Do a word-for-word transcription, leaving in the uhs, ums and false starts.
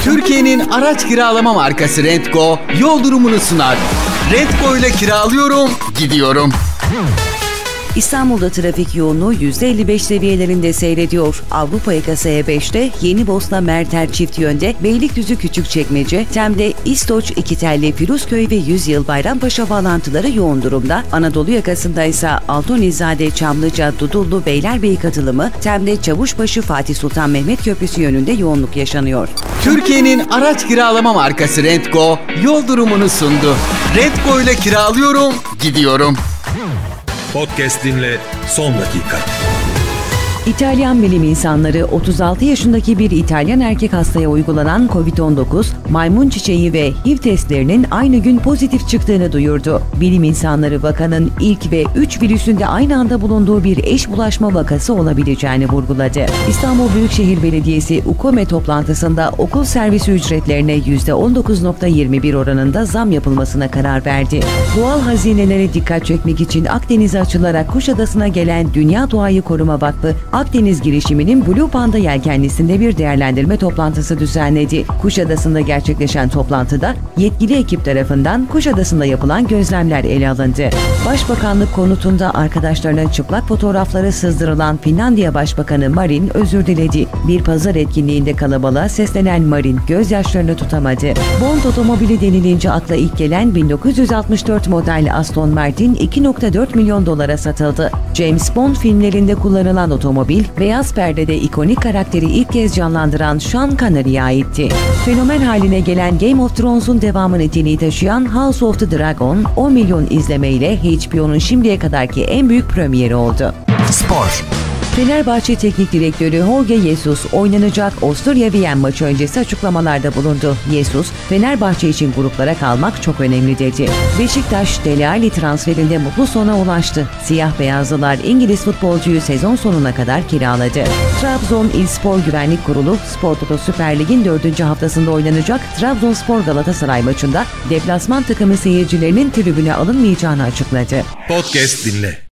Türkiye'nin araç kiralama markası Rent.Go yol durumunu sunar. Rent.Go ile kiralıyorum, gidiyorum. İstanbul'da trafik yoğunluğu yüzde elli beş seviyelerinde seyrediyor. Avrupa yakası E beşte Yeni Bosna Merter çift yönde Beylikdüzü Küçükçekmece, Tem'de İstoç, İkitelli, Firuzköy ve Yüzyıl Bayrampaşa bağlantıları yoğun durumda. Anadolu yakasında ise Altunizade, Çamlıca, Dudullu, Beylerbeyi katılımı, Tem'de Çavuşbaşı, Fatih Sultan Mehmet Köprüsü yönünde yoğunluk yaşanıyor. Türkiye'nin araç kiralama markası Rent.Go yol durumunu sundu. Rent.Go ile kiralıyorum, gidiyorum. Podcast dinle son dakika. İtalyan bilim insanları otuz altı yaşındaki bir İtalyan erkek hastaya uygulanan kovid on dokuz, maymun çiçeği ve H I V testlerinin aynı gün pozitif çıktığını duyurdu. Bilim insanları vakanın ilk ve üç virüsünde aynı anda bulunduğu bir eş bulaşma vakası olabileceğini vurguladı. İstanbul Büyükşehir Belediyesi UKOME toplantısında okul servisi ücretlerine yüzde on dokuz virgül yirmi bir oranında zam yapılmasına karar verdi. Doğal hazinelere dikkat çekmek için Akdeniz'e açılarak Kuşadası'na gelen Dünya Doğayı Koruma Vakfı, Akdeniz girişiminin Blue Panda yelkenlisinde bir değerlendirme toplantısı düzenledi. Kuşadası'nda gerçekleşen toplantıda yetkili ekip tarafından Kuşadası'nda yapılan gözlemler ele alındı. Başbakanlık konutunda arkadaşlarının çıplak fotoğrafları sızdırılan Finlandiya Başbakanı Marin özür diledi. Bir pazar etkinliğinde kalabalığa seslenen Marin gözyaşlarını tutamadı. Bond otomobili denilince akla ilk gelen bin dokuz yüz altmış dört model Aston Martin iki virgül dört milyon dolara satıldı. James Bond filmlerinde kullanılan otomobil, beyaz perdede ikonik karakteri ilk kez canlandıran Sean Connery'e aitti. Fenomen haline gelen Game of Thrones'un devamı niteliği taşıyan House of the Dragon, on milyon izlemeyle H B O'nun şimdiye kadarki en büyük premieri oldu. Spor. Fenerbahçe Teknik Direktörü Jorge Jesus oynanacak Avusturya Viyen maçı öncesi açıklamalarda bulundu. Jesus, Fenerbahçe için gruplara kalmak çok önemli dedi. Beşiktaş, Dele Alli transferinde mutlu sona ulaştı. Siyah beyazlılar İngiliz futbolcuyu sezon sonuna kadar kiraladı. Trabzon İl Spor Güvenlik Kurulu, Spor Toto Süper Lig'in dördüncü haftasında oynanacak Trabzonspor Galatasaray maçında deplasman takımı seyircilerinin tribüne alınmayacağını açıkladı. Podcast dinle.